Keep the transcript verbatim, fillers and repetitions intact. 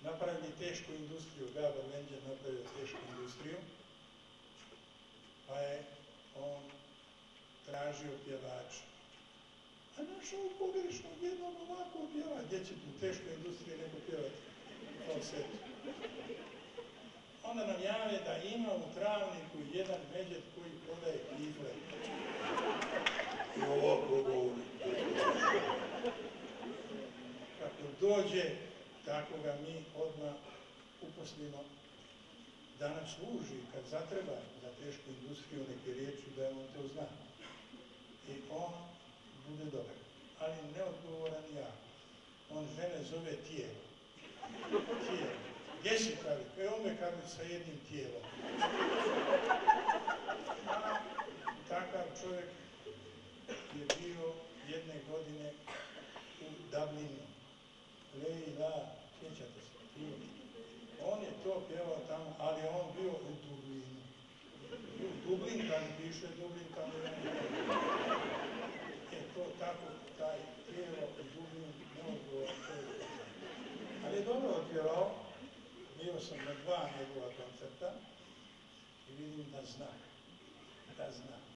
napravili tešku industriju, Gabar Menđer napravio tešku industriju, pa je on tražio pjevača. A našao pogrešnog jednog ovako pjeva, gdje će u teškoj industriji neko pjevati falsetu. Onda nam jave da ima u Travniku jedan medvjed koji prodaje kifle. I ovako govori. Kako dođe, tako ga mi odmah uposlimo da nam služi kad zatreba za tešku industriju neke riječi da on to zna. I on bude dobar, ali neodgovoran ja. On žene zove tijelo. Tijelo. Gdje si pravi? E on me kaže sa jednim tijelom. A takav čovjek je bio jedne godine u Dublinu. Lejla, sjećate se? On je to pjevao tamo, ali je on bio u Dublinu. U Dublin, kad piše Dublin, tamo je to tako, taj tijelo u Dublinu neodgovoran čovjek. Ali je dobro otpjevao. Bio sam na dva njegova koncerta i vidim da zna, da zna.